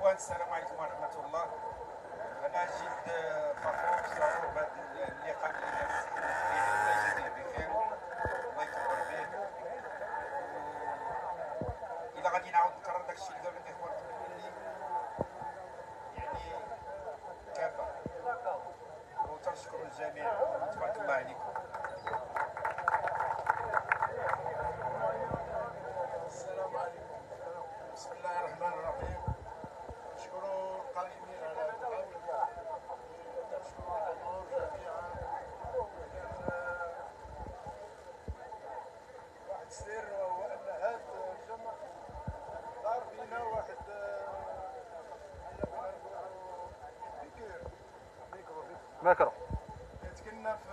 الاخوان، السلام عليكم ورحمه الله. انا جد فخور بصراحه بهذا اللقاء اللي داز. الله يجزيه بخير، الله يكبر به. الا غادي نعاود نكرر داكشي اللي قالوا الاخوان قبل مني، يعني كافه، وتنشكر الجميع. تبارك الله عليكم. السلام عليكم. بسم الله الرحمن الرحيم. نشكر القائمين على هذا العمل، ونشكر الجمهور جميعا. كان واحد السر، وهو ان هذا الجمع دار فينا واحد ماكرو كنت كنا في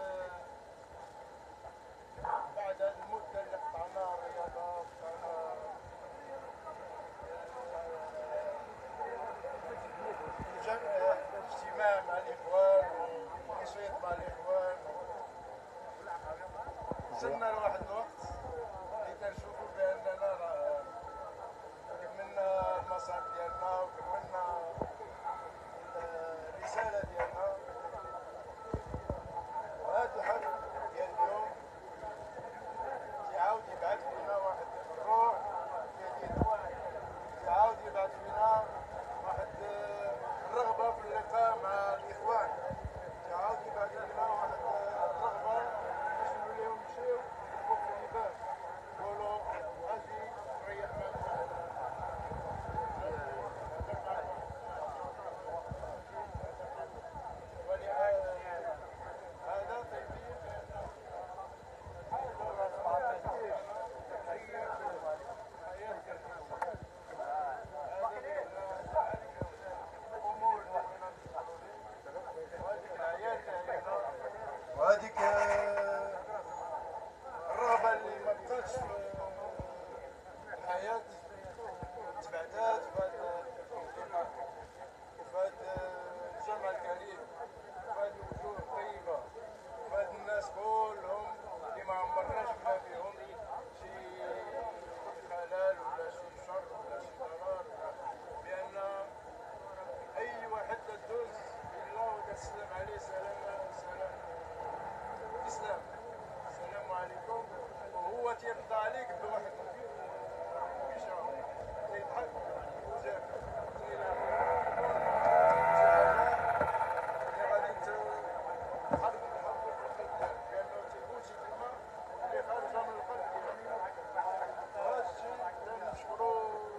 بعد هذه المده اللي قطعنا رياضه، قطعنا اجتماع مع الاخوان ونشيط مع الاخوان، وصلنا لواحد الوقت اللي كنشوفوا باننا راه كملنا المصاب ديالنا وكملنا الرساله ديالنا. وهذا الحفل ديال اليوم تيعاود يبعث فينا واحد الروح جديد، تيعاود يبعث فينا واحد الرغبه في اللقاء مع الاخوان، تيعاود يبعث فينا واحد الرغبه باش نوليو نمشيو نوقفوا الباب نقولوا اجي نريح معكم. هذا تيبين بان وهذيك الرغبه اللي ما بقاتش في الحياه تبعدات في هذا الاجتماع وفي هذا الجمع الكريم وفي هذه الوجوه الطيبه وفي هذ الناس كلهم اللي ما عمرنا شفنا فيهم شي خلل ولا شي شر ولا شي ضرر، بان اي واحد تدوز الا وتسلم عليه سلام الاسلام، السلام عليكم، وهو تيرضى عليك بواحد البشرى، تيضحك وجهك اللي غادي تحرك القلب ديالك، لانه تيقول شي كلمه اللي خارجه من القلب ديالك. وهذا الشيء كنشكرو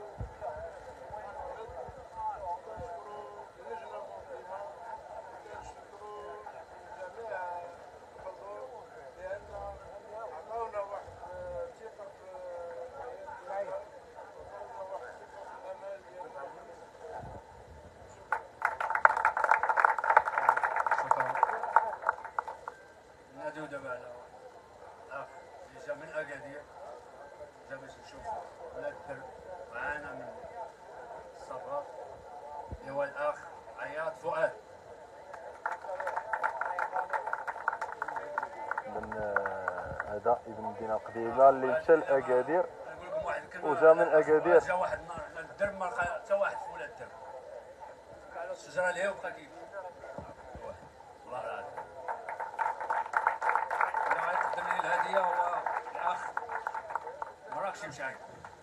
اللجنه المنظمه، كنشكرو جميع الحضور لان عطاونا واحد الثقه في الحياه ديالنا، عطاونا واحد الثقه في الامال ديالنا. شكرا. ناديو دابا على الاخ اللي جا من اكادير، جا باش نشوف ولاد الدرب معانا من الصفات، اللي هو الاخ عياط فؤاد. من هذا ابن مدينه القديمه اللي مشى لاكادير نقول لكم واحد الكلمه، وجا من أكادير. جا واحد النهار الدرب ما لقى حتى واحد في ولاد الدرب، الشجره اللي هي وبقى كيف والله العظيم. اللي غيقدم لي الهديه هو الاخ مراكشي مشاي.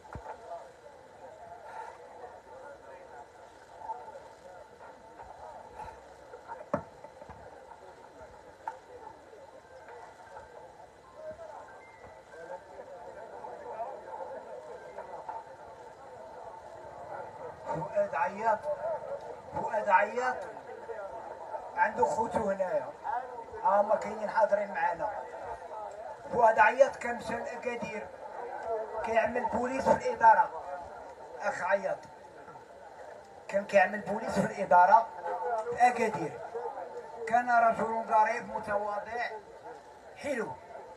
فؤاد عياط عنده خوتو هنايا، هما كاينين حاضرين معانا. فؤاد عياط كان مشى لأكادير كيعمل بوليس في الإدارة. أخ عياط كان كيعمل بوليس في الإدارة في أكادير، كان رجل ظريف متواضع حلو،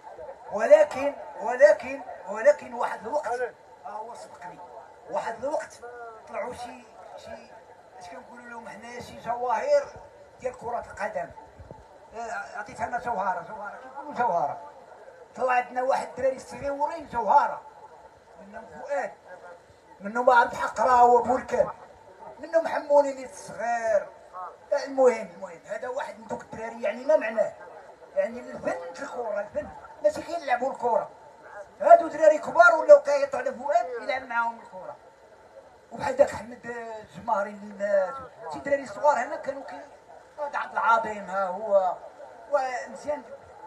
ولكن واحد الوقت هو سبقني. واحد الوقت طلعوا شي اش كنقولوا لهم حنايا شي جواهر ديال كرة القدم. عطيت انا جوهرة كيقولوا جوهرة. طلع عندنا واحد الدراري صغيورين جوهرة، منهم فؤاد، منهم عبد الحق راه هو بوركان، منهم حمولين الصغير. المهم هذا واحد من دوك الدراري يعني ما معناه، يعني الفن في الكره، الفن ماشي غير يلعبوا الكره. هادو دراري كبار ولاو كيعيطوا على فؤاد يلعب معاهم الكره، وبحال داك احمد الجمهري اللي مات، شي دراري صغار هنا كانوا هذا عبد العظيم ها هو ومزيان.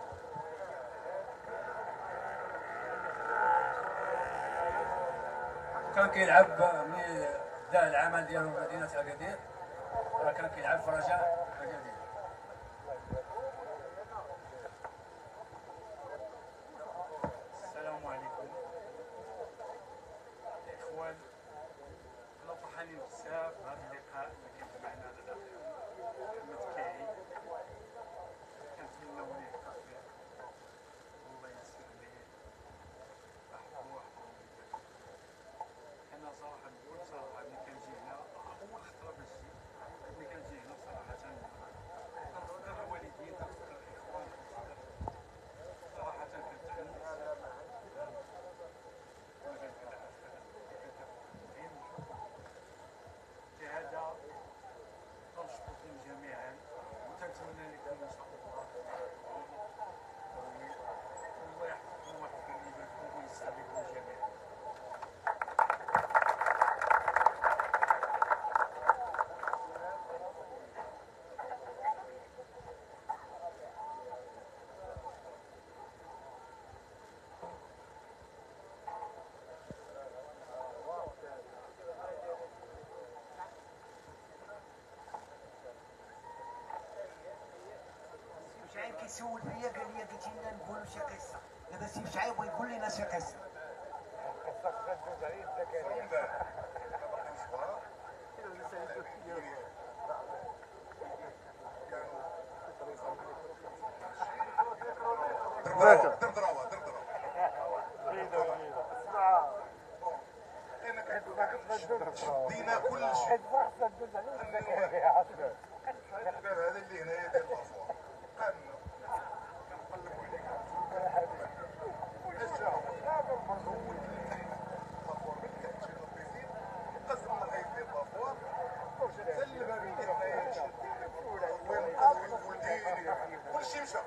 كان كيلعب ملي بدا العمل ديالو في مدينه اكادير، كان كيلعب في رجاء اكادير. السلام عليكم الاخوان، كنا فرحانين بزاف بهذا اللقاء اللي كيجمعنا على الاخ محمد كاعي. كنتمناو ليه التوفيق والله يسر ليه وحده. انا صراحه نقول صراحه ملي كنجي هنا اول خطره باش ملي كنجي هنا صراحه كنفكر الوالدين، كنفكر الاخوان، صراحه كنتحمس لهذا كنشكركم جميعا وكنتمنى لكم ان شاء الله الله يحفظكم ويحفظ والديكم ويسر لكم جميعا. شعيب كيسول فيا قال لي قلت لنا نقولوا شي قصه، دابا سي شعيب ويقول لنا شي قصه. شدينا كل شيء. هذا اللي هنايا ديال الباسبور كنقلبوا عليك قسم الحيط ديال الباسبور سلم هذه هنايا كل شيء مشى.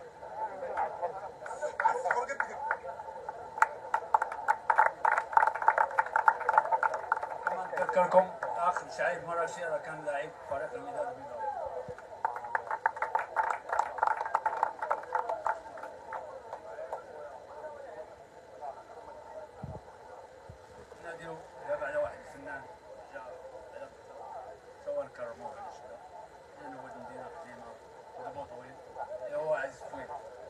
نذكركم الاخ شعيب مراشي راه كان لاعب فريق الوداد البيضاوي. ناديو دابا على واحد الفنان جا على سوا نكرموه على شتا لانه هو المدينه قديمه ودابا طويل اللي هو عزيز فويل.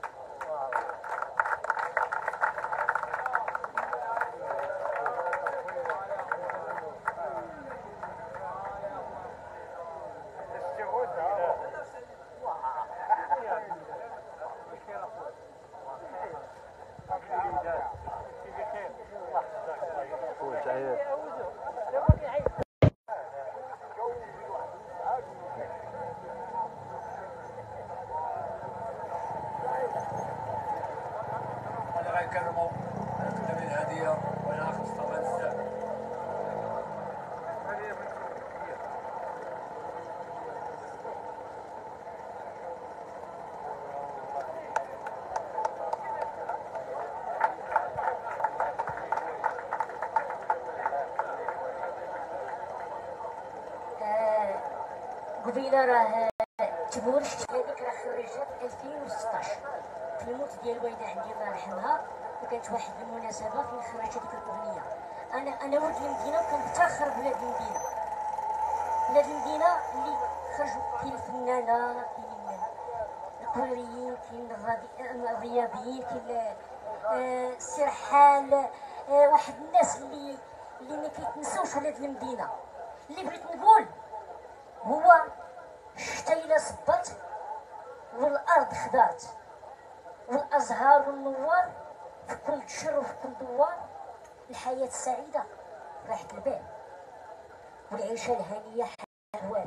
اللي غيكرموا نقدم الهديه والاخ مصطفى بزاف. قبيله راه تبور هذيك راه خرجت 2016 في الموت ديال الوالده عندي الله يرحمها، وكانت واحد المناسبه فين خرجت هذيك الاغنيه. انا ولد المدينه وكنفتخر بولاد المدينه، ولاد المدينه اللي خرجوا كاين الفنانه، كاين الكوريين، كاين الرياضيين، كاين السرحال، واحد الناس اللي ما كيتنسوش ولاد المدينه. اللي بغيت نقول هو الشتا إلا صبت والارض خضات والازهار والنوار في كل جشر وفي كل دوار، الحياه السعيده راحة البال والعيشه الهانيه حوال.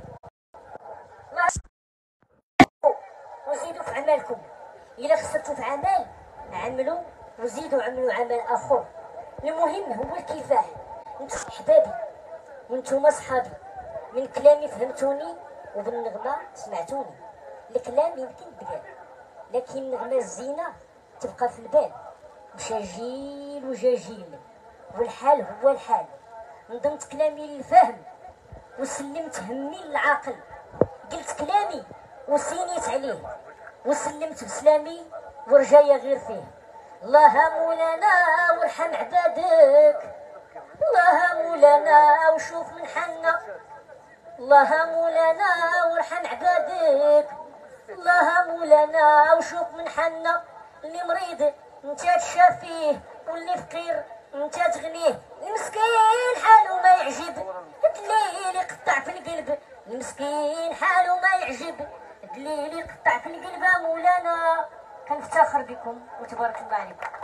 وزيدوا في عملكم، الا خسرتوا في عمل عملوا وزيدوا عملوا عمل اخر. المهم هو الكفاح. انتم حبابي وانتم صحابي، من كلامي فهمتوني وبالنغمة سمعتوني. الكلام يمكن تقال لكن النغمة الزينة تبقى في البال. وشجيل وجاجيل والحال هو الحال. نظمت كلامي للفهم وسلمت همي للعاقل. قلت كلامي وسينيت عليه وسلمت بسلامي ورجايا غير فيه. الله مولانا وارحم عبادك، الله مولانا وشوف من حنا، الله مولانا وارحم عبادك، الله مولانا وشوف من حنا. اللي مريض انت تشافيه واللي فقير انت تغنيه. المسكين حاله ما يعجب الدليل يقطع في القلب، المسكين حاله ما يعجب الدليل يقطع في القلب. مولانا كنفتخر بكم وتبارك الله عليكم.